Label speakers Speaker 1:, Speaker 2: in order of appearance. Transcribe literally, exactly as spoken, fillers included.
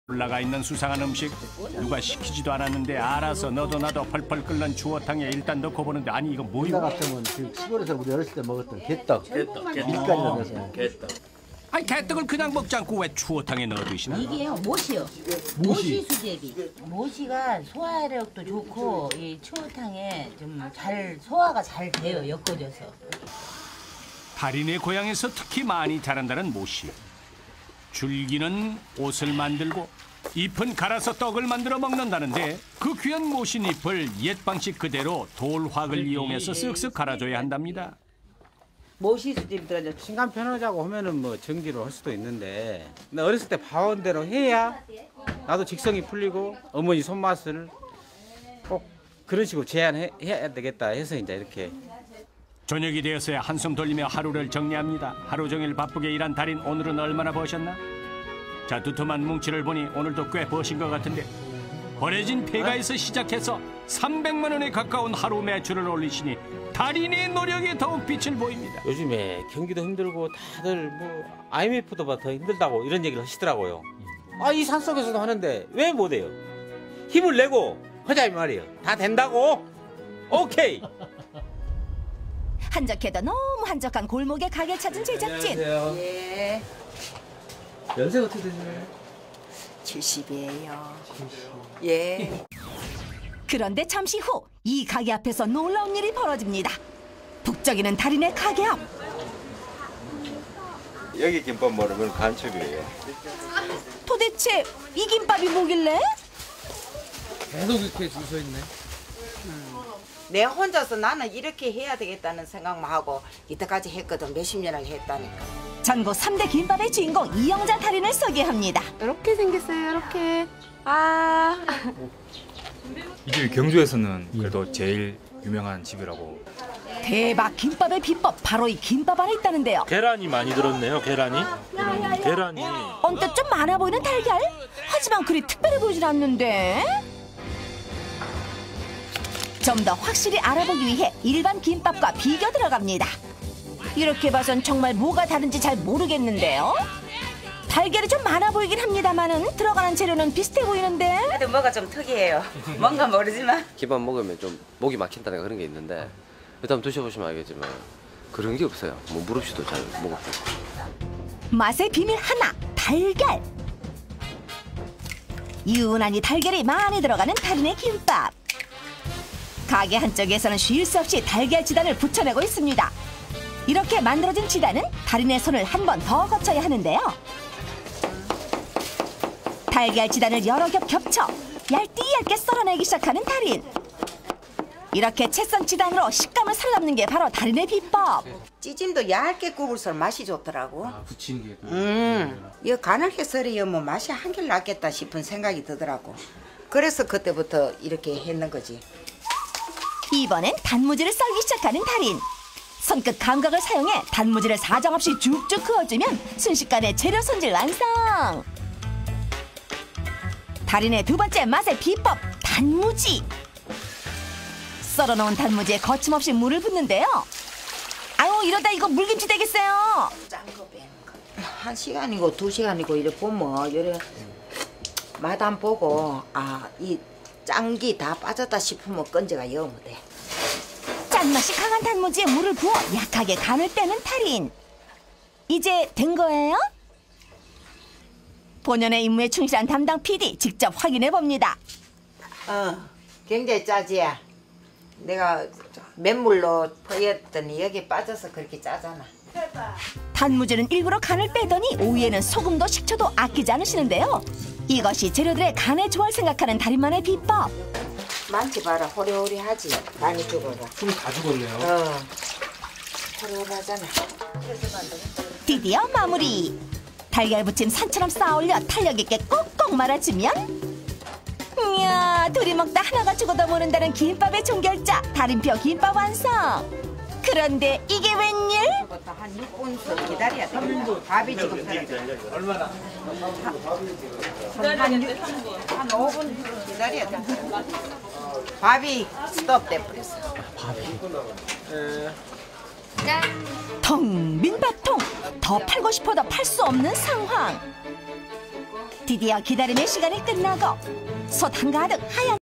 Speaker 1: 올라가 있는 수상한 음식 누가 시키지도 않았는데 알아서 너도 나도 펄펄 끓는 추어탕에 일단 넣고 보는데 아니 이거 뭐야?
Speaker 2: 우리나라 같으면 지금 시골에서 우리 어렸을 때 먹었던 개떡,
Speaker 3: 개떡, 개떡.
Speaker 2: 밀가루 넣어서
Speaker 3: 개떡.
Speaker 1: 아니 개떡을 그냥 먹지 않고 왜 추어탕에 넣어 드시나?
Speaker 4: 이게요 모시요. 모시 수제비. 모시가 소화력도 좋고 이 추어탕에 좀 잘 소화가 잘 돼요. 엮어져서.
Speaker 1: 달인의 고향에서 특히 많이 자란다는 모시. 줄기는 옷을 만들고 잎은 갈아서 떡을 만들어 먹는다는데 그 귀한 모신 잎을 옛 방식 그대로 돌확을 이용해서 쓱쓱 갈아줘야 한답니다.
Speaker 4: 모시 수제비가 이제
Speaker 5: 신간 편하자고 하면은 뭐 정지로 할 수도 있는데 나 어렸을 때 봐온 대로 해야 나도 직성이 풀리고 어머니 손맛을 꼭 그런 식으로 제한해야 되겠다 해서 이제 이렇게.
Speaker 1: 저녁이 되었어야 한숨 돌리며 하루를 정리합니다. 하루 종일 바쁘게 일한 달인 오늘은 얼마나 버셨나? 자, 두툼한 뭉치를 보니 오늘도 꽤 버신 것 같은데 버려진 폐가에서 시작해서 삼백만 원에 가까운 하루 매출을 올리시니 달인의 노력에 더욱 빛을 보입니다.
Speaker 5: 요즘에 경기도 힘들고 다들 뭐 아이엠에프보다 더 힘들다고 이런 얘기를 하시더라고요. 아, 이 산속에서도 하는데 왜 못해요? 힘을 내고 하자 이 말이에요. 다 된다고? 오케이.
Speaker 6: 한적해도 너무 한적한 골목에 가게 찾은 제작진.
Speaker 5: 안녕하세요.
Speaker 4: 예.
Speaker 5: 연세가 어떻게 되시나요?
Speaker 7: 칠십이에요. 예.
Speaker 6: 그런데 잠시 후 이 가게 앞에서 놀라운 일이 벌어집니다. 북적이는 달인의 가게 앞.
Speaker 8: 여기 김밥 모르면 간첩이에요.
Speaker 6: 도대체 이 김밥이 뭐길래?
Speaker 5: 계속 이렇게 줄 서 있네.
Speaker 7: 내 혼자서 나는 이렇게 해야 되겠다는 생각만 하고 이때까지 했거든. 몇십 년을 했다니까.
Speaker 6: 전국 삼 대 김밥의 주인공 이영자 달인을 소개합니다.
Speaker 9: 이렇게 생겼어요. 이렇게. 아.
Speaker 10: 이 집이 경주에서는 그래도 제일 유명한 집이라고.
Speaker 6: 대박 김밥의 비법 바로 이 김밥 안에 있다는데요.
Speaker 3: 계란이 많이 들었네요. 계란이. 음, 계란이.
Speaker 6: 언뜻 좀 많아 보이는 달걀? 하지만 그리 특별해 보이진 않는데. 좀 더 확실히 알아보기 위해 일반 김밥과 비교 들어갑니다. 이렇게 봐선 정말 뭐가 다른지 잘 모르겠는데요. 달걀이 좀 많아 보이긴 합니다만은 들어가는 재료는 비슷해 보이는데.
Speaker 7: 근데 뭐가 좀 특이해요. 뭔가 모르지만.
Speaker 11: 김밥 먹으면 좀 목이 막힌다는 그런 게 있는데 일단 드셔보시면 알겠지만 그런 게 없어요. 뭐 물 없이도 잘 먹었고.
Speaker 6: 맛의 비밀 하나, 달걀. 유난히 달걀이 많이 들어가는 달인의 김밥. 가게 한쪽에서는 쉴 수 없이 달걀 지단을 붙여내고 있습니다. 이렇게 만들어진 지단은 달인의 손을 한 번 더 거쳐야 하는데요. 달걀 지단을 여러 겹 겹쳐 얇디 얇게 썰어내기 시작하는 달인. 이렇게 채썬 지단으로 식감을 살라는 게 바로 달인의 비법.
Speaker 7: 찌짐도 얇게 굽을수록 맛이 좋더라고.
Speaker 5: 아, 붙이는 게.
Speaker 7: 음, 이거 가늘게 썰어야 뭐 맛이 한결 낫겠다 싶은 생각이 들더라고. 그래서 그때부터 이렇게 했는 거지.
Speaker 6: 이번엔 단무지를 썰기 시작하는 달인. 손끝 감각을 사용해 단무지를 사정없이 쭉쭉 그어주면 순식간에 재료 손질 완성. 달인의 두 번째 맛의 비법, 단무지. 썰어놓은 단무지에 거침없이 물을 붓는데요. 아유, 이러다 이거 물김치 되겠어요.
Speaker 7: 짠 거 빼는 거. 한 시간이고 두 시간이고 이래 보면 이래 맛 안 보고 아, 이 짠기 다 빠졌다 싶으면 건져가 여면 돼.
Speaker 6: 짠맛이 강한 단무지에 물을 부어 약하게 간을 빼는 달인. 이제 된 거예요? 본연의 임무에 충실한 담당 피디 직접 확인해 봅니다.
Speaker 7: 어, 굉장히 짜지. 내가 맨물로 퍼였더니 여기 빠져서 그렇게 짜잖아.
Speaker 6: 단무지는 일부러 간을 빼더니 오이에는 소금도 식초도 아끼지 않으시는데요. 이것이 재료들의 간의 조화를 생각하는 달인만의 비법.
Speaker 7: 만져봐라. 호리호리하지. 많이 죽어가.
Speaker 5: 좀 다 죽었네요.
Speaker 7: 어, 호리호리하잖아.
Speaker 6: 드디어 마무리. 달걀 부침 산처럼 쌓아올려 탄력 있게 꼭꼭 말아주면, 이야, 둘이 먹다 하나가 죽어도 모른다는 김밥의 종결자 달인표 김밥 완성. 그런데 이게 웬일?
Speaker 7: 한 육 분 기다려야 돼. 밥이 지금 끓어.
Speaker 5: 얼마나?
Speaker 7: 한, 한 오 분 기다려야 돼. 밥이 스톱 돼버렸어.
Speaker 5: 밥이.
Speaker 6: 텅 빈 밥통. 더 팔고 싶어도 팔 수 없는 상황. 드디어 기다림의 시간이 끝나고 솥 한가득 하얀